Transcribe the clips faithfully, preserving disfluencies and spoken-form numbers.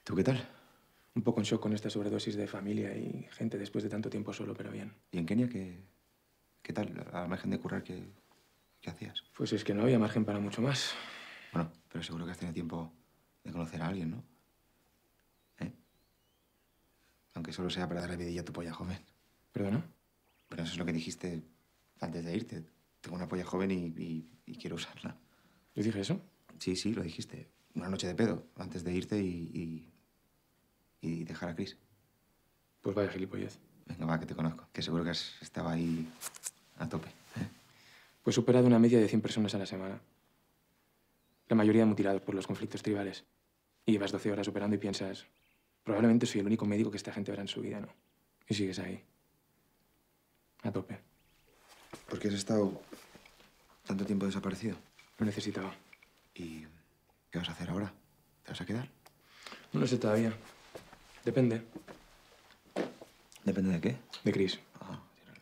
¿Tú qué tal? Un poco en shock con esta sobredosis de familia y gente después de tanto tiempo solo, pero bien. ¿Y en Kenia qué, qué tal? Al margen de currar, ¿qué, qué hacías? Pues es que no había margen para mucho más. Bueno, pero seguro que has tenido tiempo de conocer a alguien, ¿no? ¿Eh? Aunque solo sea para darle vidilla a tu polla joven. ¿Perdona? Pero eso es lo que dijiste antes de irte. Tengo una polla joven y, y- y quiero usarla. ¿Yo dije eso? Sí, sí, lo dijiste. Una noche de pedo, antes de irte y, y, y dejar a Chris. Pues vaya gilipollez. Venga, va, que te conozco. Que seguro que has estado ahí a tope. ¿Eh? Pues superado una media de cien personas a la semana. La mayoría mutilados por los conflictos tribales. Y llevas doce horas operando y piensas, probablemente soy el único médico que esta gente verá en su vida, ¿no? Y sigues ahí. A tope. ¿Por qué has estado tanto tiempo desaparecido? Lo necesitaba. ¿Y qué vas a hacer ahora? ¿Te vas a quedar? No lo sé todavía. Depende. ¿Depende de qué? De Chris. Ah,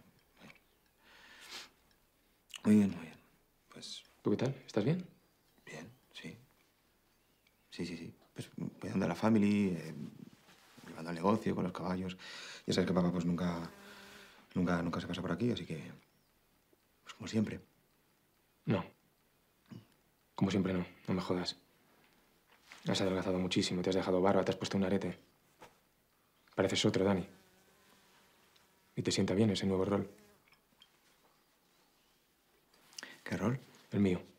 muy bien, muy bien. Pues ¿Tú qué tal? ¿Estás bien? bien, sí. Sí, sí, sí. Pues cuidando a la family, eh, llevando el negocio con los caballos. Ya sabes que papá pues nunca, nunca, nunca se pasa por aquí, así que, pues como siempre. No. Como siempre no. No me jodas. Has adelgazado muchísimo, te has dejado barba, te has puesto un arete. Pareces otro, Dani. Y te sienta bien ese nuevo rol. ¿Qué rol? El mío.